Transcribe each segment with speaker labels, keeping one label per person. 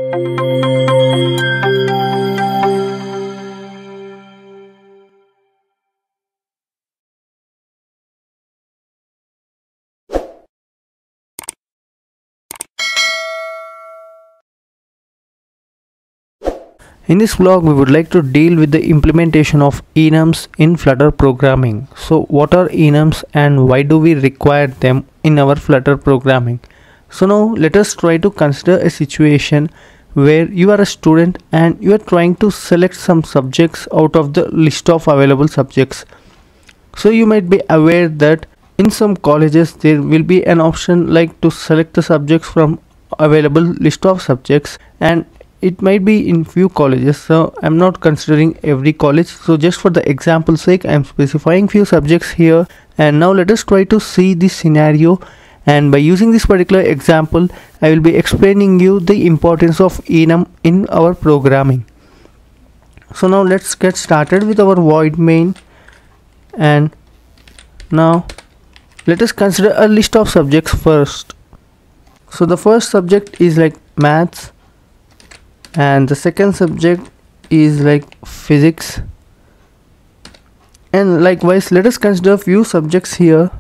Speaker 1: In this vlog, we would like to deal with the implementation of enums in Flutter programming. So what are enums and why do we require them in our Flutter programming? So now let us try to consider a situation where you are a student and you are trying to select some subjects out of the list of available subjects. So you might be aware that in some colleges there will be an option like to select the subjects from available list of subjects, and it might be in few colleges, so I'm not considering every college. So just for the example sake, I'm specifying few subjects here. And now let us try to see this scenario, and by using this particular example I will be explaining you the importance of enum in our programming. So now let's get started with our void main, and now let us consider a list of subjects first. So the first subject is like maths, and the second subject is like physics, and likewise let us consider few subjects here.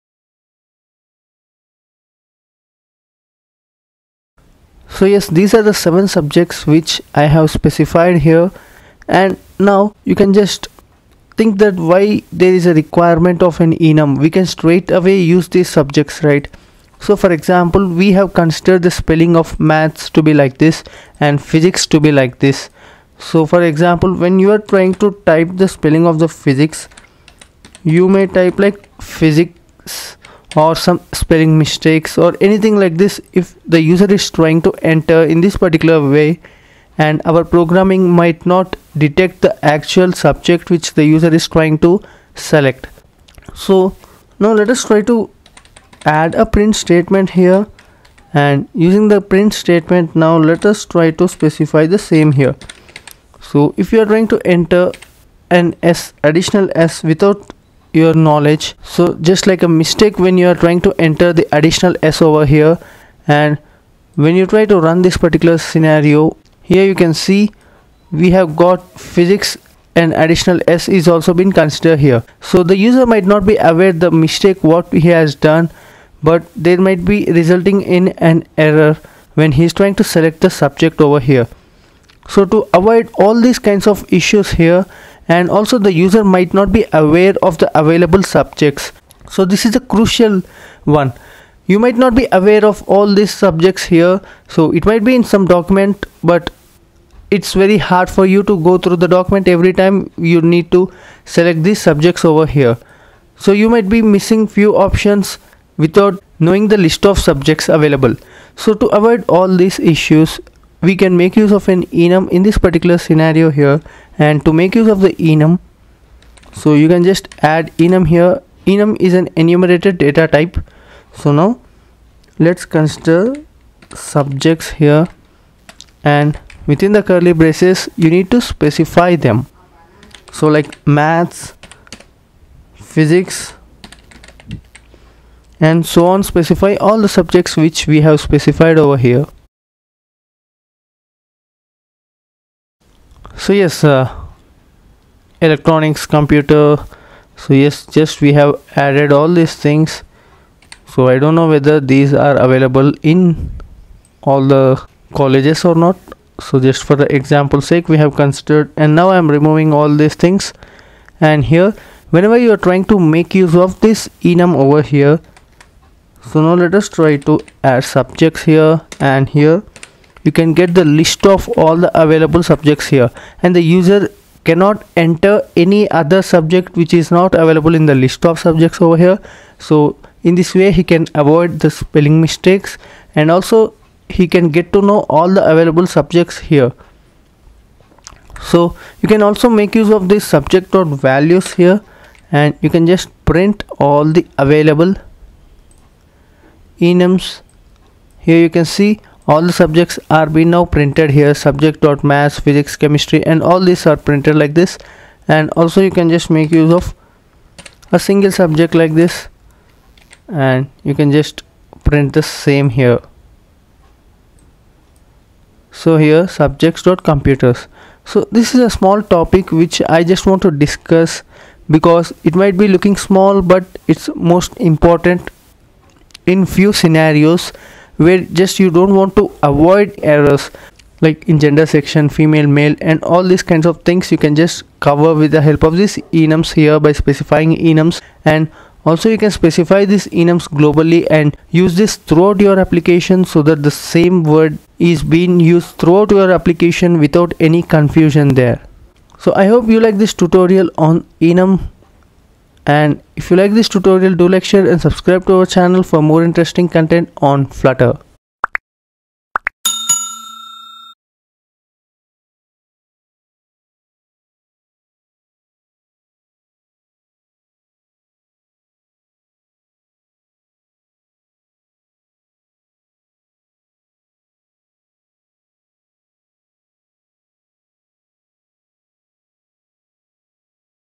Speaker 1: So yes, these are the 7 subjects which I have specified here, and now you can just think that why there is a requirement of an enum. We can straight away use these subjects, right? So for example, we have considered the spelling of maths to be like this and physics to be like this. So for example, when you are trying to type the spelling of the physics, you may type like physics or some spelling mistakes or anything like this if the user is trying to enter in this particular way, and our programming might not detect the actual subject which the user is trying to select. So now let us try to add a print statement here, and using the print statement, now let us try to specify the same here. So if you are trying to enter an additional s without your knowledge, so just like a mistake when you are trying to enter the additional s over here, and when you try to run this particular scenario, here you can see we have got physics and additional s is also been considered here. So the user might not be aware the mistake what he has done, but there might be resulting in an error when he is trying to select the subject over here. So to avoid all these kinds of issues here, and also the user might not be aware of the available subjects, so this is a crucial one. You might not be aware of all these subjects here, so it might be in some document, but it's very hard for you to go through the document every time you need to select these subjects over here. So you might be missing few options without knowing the list of subjects available. So to avoid all these issues, we can make use of an enum in this particular scenario here. And to make use of the enum, so you can just add enum here. Enum is an enumerated data type. So now let's consider subjects here, and within the curly braces you need to specify them. So like maths, physics, and so on. Specify all the subjects which we have specified over here. So yes, electronics, computer. So yes, just we have added all these things. So I don't know whether these are available in all the colleges or not. So just for the example sake we have considered, and now I am removing all these things. And here whenever you are trying to make use of this enum over here, so now let us try to add subjects here, and here you can get the list of all the available subjects here, and the user cannot enter any other subject which is not available in the list of subjects over here. So in this way he can avoid the spelling mistakes, and also he can get to know all the available subjects here. So you can also make use of this subject dot values here, and you can just print all the available enums. Here you can see all the subjects are being now printed here. Subject dot maths, physics, chemistry, and all these are printed like this. And also you can just make use of a single subject like this, and you can just print the same here. So here subjects.computers. So this is a small topic which I just want to discuss because it might be looking small, but it's most important in few scenarios where just you don't want to avoid errors, like in gender section, female, male, and all these kinds of things. You can just cover with the help of this enums here by specifying enums, and also you can specify this enums globally and use this throughout your application so that the same word is being used throughout your application without any confusion there. So I hope you like this tutorial on enum, and if you like this tutorial, do like, share and subscribe to our channel for more interesting content on Flutter.